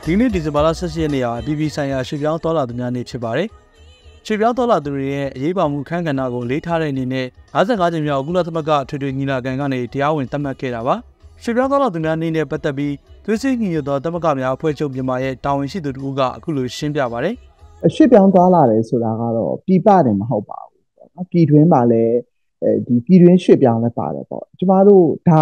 ဒီနေ့ဒီဇင်ဘာလ17ရက်နေ့ဟာပြည်ပြည်ဆိုင်ရာရွှေပြောင်းတော်လာသူများနေ့ဖြစ်ပါတယ်။ရွှေပြောင်းတော်လာသူတွေရဲ့အရေးပါမှုခန့်ကဏ္ဍကိုလေးထားတဲ့အနေနဲ့55ကြိမ်မြောက်ကုလသမဂ္ဂထွေထွေညီလာခံကနေတရားဝင်သတ်မှတ်ခဲ့တာပါ။ရွှေပြောင်းတော်လာသူများနေ့နဲ့ပတ်သက်ပြီးသွေးစည်းညီညွတ်သောသမဂ္ဂများအဖွဲ့ချုပ်မြန်မာရဲ့တာဝန်ရှိသူတို့ကအခုလိုရှင်းပြပါတယ်။ရွှေပြောင်းတော်လာတယ်ဆိုတာကတော့ပြည်ပတယ်မဟုတ်ပါဘူး။ပြည်တွင်းမှာလည်းဒီပြည်တွင်းရွှေပြောင်းလည်းပါတယ်ပေါ့။ကျမတို့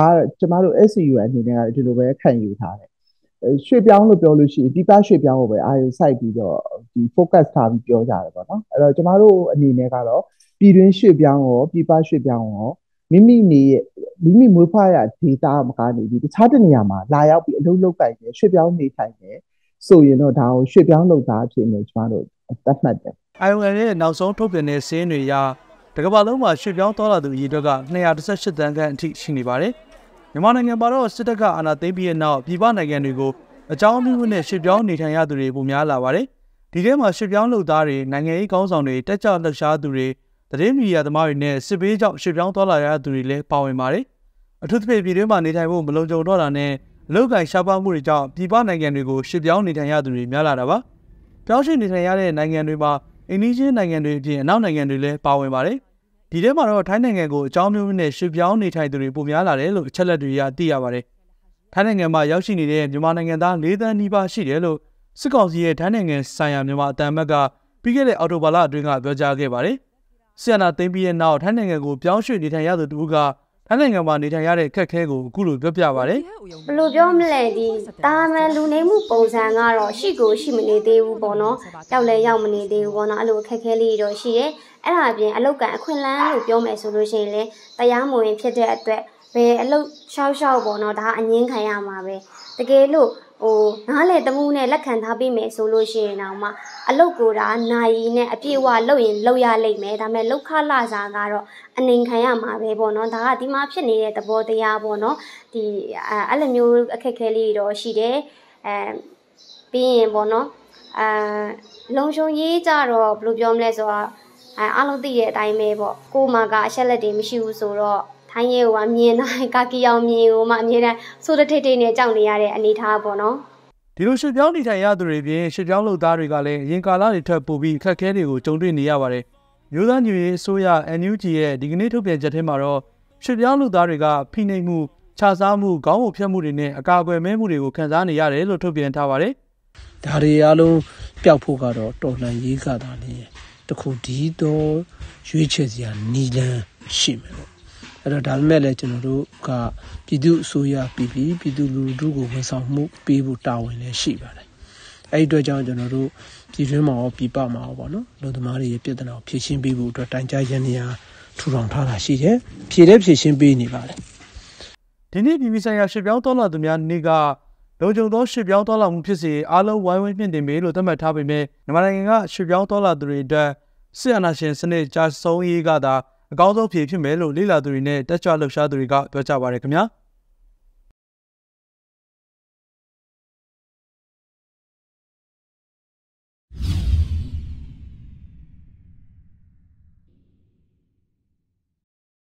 SCU အနေနဲ့ကဒီလိုပဲခံယူထားတယ်။ရွှေပြောင်းလို့ပြောလို့ရှိရင်ပြည်ပရွှေပြောင်းကိုပဲအာရုံစိုက်ပြီးတော့ဒီ focus ထားပြီးပြောကြတယ်ပေါ့နော်အဲ့တော့ကျမတို့အနေနဲ့ကတော့ပြည်တွင်းရွှေပြောင်းရောပြည်ပရွှေပြောင်းရောမိမိမွေးဖွားရဒေတာမကနေပြီးတခြားတနေရာမှာလာရောက်ပြီးအလုပ်လုပ်ကိုင်တယ်ရွှေပြောင်းနေထိုင်တယ်ဆိုရင်တော့ဒါကိုရွှေပြောင်းလုပ်သားအဖြစ်နဲ့ကျမတို့သတ်မှတ်တယ်။ IOM ရဲ့နောက်ဆုံးထုတ်ပြန်တဲ့စာရင်းတွေအရတကမ္ဘာလုံးမှာရွှေပြောင်းတော်လာသူအရေအတွက်က218တန်းခန့်အထိရှိနေပါတယ်။မြန်မာနိုင်ငံမှာတော့စစ်တပ်ကအာဏာသိမ်းပြီးတဲ့နောက်ပြည်ပနိုင်ငံတွေကိုအကြောင်းအမျိုးနဲ့ရွှေပြောင်းနေထိုင်ရသူတွေပုံများလာပါတယ်။ဒီထဲမှာရွှေပြောင်းလုပ်သားတွေနိုင်ငံရေးကောင်းဆောင်တွေတက်ကြွလှုပ်ရှားသူတွေသတင်းမီဒီယာသမားတွေနဲ့စစ်ဘေးကြောင့်ရွှေပြောင်းသွားလာရသူတွေလည်းပါဝင်ပါတယ်။အထူးသဖြင့်ပြည်တွင်းမှာနေထိုင်ဖို့မလုံခြုံတော့တာနဲ့အလုပ်ကိုင်ရှားပါးမှုတွေကြောင့်ပြည်ပနိုင်ငံတွေကိုရွှေပြောင်းနေထိုင်ရသူတွေများလာတာပါ။ပြောင်းရွှေ့နေထိုင်ရတဲ့နိုင်ငံတွေမှာအိန္ဒိယနိုင်ငံတွေအပြင်အနောက်နိုင်ငံတွေလည်းပါဝင်ပါတယ်။ဒီထဲမှာတော့ထိုင်းနိုင်ငံကိုအကြောင်းမျိုးနဲ့ရွှေပြောင်းနေထိုင်သူတွေပုံများလာတယ်လို့အချက်လက်တွေကသိရပါတယ်။ထိုင်းနိုင်ငံမှာရောက်ရှိနေတဲ့မြန်မာနိုင်ငံသား4သန်းနီးပါးရှိတယ်လို့စစ်ကောင်စီရဲ့ထိုင်းနိုင်ငံဆိုင်ရာမြန်မာအသံအမတ်ကပြီးခဲ့တဲ့အောက်တိုဘာလအတွင်းကပြောကြားခဲ့ပါတယ်။ဆီယနာသိမ်းပြီးတဲ့နောက်ထိုင်းနိုင်ငံကိုပြောင်းရွှေ့နေထိုင်ရသူတို့ကထိုင်းနိုင်ငံမှာနေထိုင်ရတဲ့အခက်အခဲကိုအခုလိုပြောပြပါတယ်။ဘယ်လိုပြောမလဲဒီတာမန်လူနေမှုပုံစံကတော့ရှိမနေသေးဘူးပေါ့နော်။ရောက်လဲရောက်မနေသေးဘူးပေါ့နော်။အဲ့လိုအခက်အခဲလေးတော့ရှိတယ်။အဲ့ဒါအပြင်အလောက်ကန်အခွင့်အလမ်းလို့ပြောမယ်ဆိုလို့ရှိရင်လည်းတရားမဝင်ဖြစ်တဲ့အတွက်ဘယ်အလုပ်ရှောက်ပေါ့နော်ဒါအငင်းခံရမှာပဲတကယ်လို့နားလေတမှုနဲ့လက်ခံထားပြီးမယ်ဆိုလို့ရှိရင်တော့မှအလုပ်ကိုဒါနိုင်နဲ့အပြည့်အဝလုပ်ရင်လုပ်ရလိမ့်မယ်ဒါပေမဲ့လောက်ခလာစားကတော့အနေခံရမှာပဲပေါ့နော်ဒါကဒီမှာဖြစ်နေတဲ့သဘောတရားပေါ့နော်ဒီအဲ့လိုမျိုးအခက်အခဲလေးတော့ရှိတယ်ပြီးရင်ပေါ့နော်လုံခြုံရေးကြတော့ဘယ်လိုပြောမလဲဆိုတော့အားလုံးသိတဲ့အတိုင်းပဲပေါ့ကိုမကအချက်လက်တွေမရှိဘူးဆိုတော့ထိုင်းရဲကမြင်တိုင်းကာကီအောင်မြင်ကိုမှအမြဲတမ်းစိုးတထိတ်ထိတ်နဲ့ကြောက်နေရတဲ့အနေအထားပေါ့နော်ဒီလိုရွှေပြောင်းနေထိုင်ရသူတွေပြင်ရွှေပြောင်းလုပ်သားတွေကလည်းအရင်ကာလတွေထက်ပိုပြီးအခက်အခဲတွေကိုကြုံတွေ့နေရပါတယ်မျိုးသားညီညွတ်ရေးအစိုးရ NUG ရဲ့ဒီကနေ့ထုတ်ပြန်ချက်ထဲမှာတော့ရွှေပြောင်းလုပ်သားတွေကဖိနှိပ်မှုခြစားမှုခေါင်းပုံဖြတ်မှုတွေနဲ့အကာအကွယ်မဲမှုတွေကိုခံစားနေရတယ်လို့ထုတ်ပြန်ထားပါတယ်ဒါတွေအားလုံးပျောက်ဖို့ကတော့တော်လှန်ရေးကသာနေတခုဒီတော့ရွေးချယ်စရာနီလန်းရှိမယ်ပေါ့အဲ့တော့ဒါပေမဲ့လည်းကျွန်တော်တို့ကပြည်သူအစိုးရပြည်သူလူထုကိုဝန်ဆောင်မှုပေးဖို့တာဝန်လည်းရှိပါတယ်အဲ့ဒီအတွက်ကြောင့်ကျွန်တော်တို့ပြည်တွင်းမှာရောပြည်ပမှာရောပေါ့နော်လူသမားတွေရဲ့ပြည်ထနာကိုဖြည့်ရှင်းပေးဖို့အတွက်တိုင်ကြားရန်နေရာထူထောင်ထားတာရှိတယ်ဖြည့်ရှင်းပေးနေပါတယ်ဒီနေ့ပြည်ဆိုင်ရာရွှေပြောင်းတော်လာသူများနေ့ကလုံခြုံသောရွှေပြောင်းတော်လာမှုဖြစ်စေအားလုံးဝိုင်းဝန်းမြင့်တင်ပေးလို့သတ်မှတ်ထားပေမဲ့မြန်မာနိုင်ငံကရွှေပြောင်းတော်လာသူတွေအတွက်စစ်အာဏာရှင်စနစ်ကြာဆုံးရေးကသာအကောင်းဆုံးဖြေဖြစ်မယ်လို့လေ့လာသူတွေနဲ့တက်ကြွလှုပ်ရှားသူတွေကပြောကြပါရခင်ဗျာ။